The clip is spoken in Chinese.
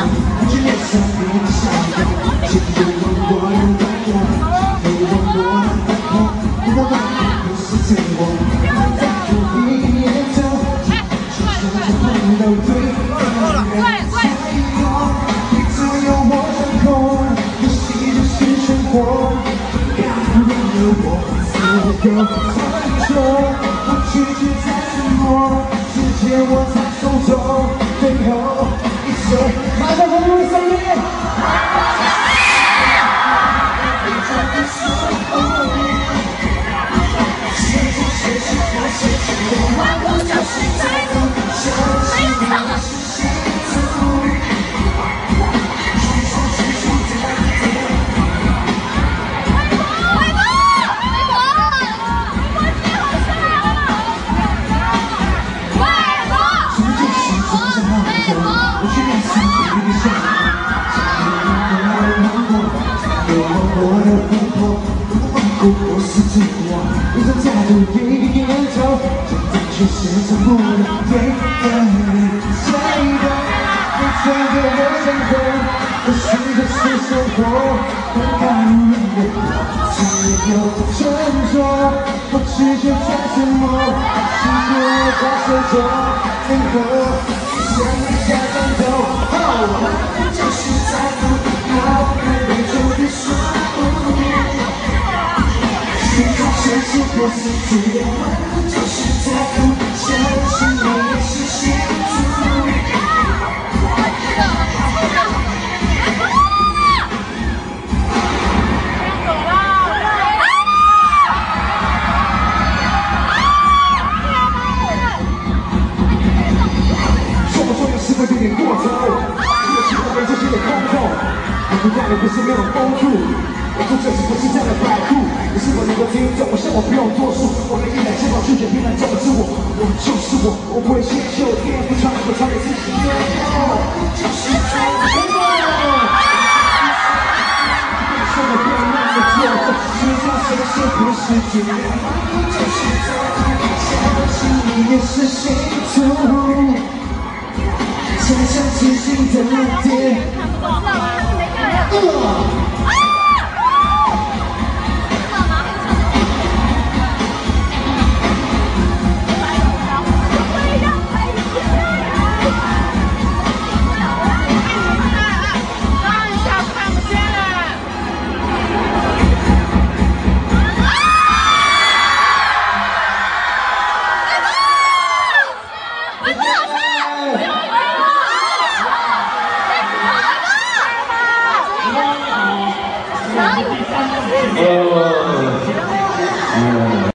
去脸上别笑，请别问我有多远，没问我的痛，你的爱不是真我，在乎你眼中，就像这碰到对的人才懂，你只有我掌控，游戏就是生活，感染了我自由传说，我拒绝再沉默，世界握在手中，最后一首。马上公布生日。我是自我，一直在努力研究，但却选择不了对的人，谁的？你真的我想过，我选的是生活，更感人的自由沉着，我拒绝再沉默，世界握在手中，任何向下战斗，我就是在乎，要看对就别说不。相信我是自由，就是在乎，相信你也是幸福。说不说也是会有点过头，这个时候被这些的空洞，我不让你不是没有帮助。我做这事不是这样的摆渡，你是否能够听懂？我想我不用多说，我可以来肩膀拒绝别人怎么自我，我就是我，我不会迁就，天不传我传给自己。就是在乎我，说的不能那么做，知道谁是不是主人，就是在乎，相信你也是幸福，想象自己的点。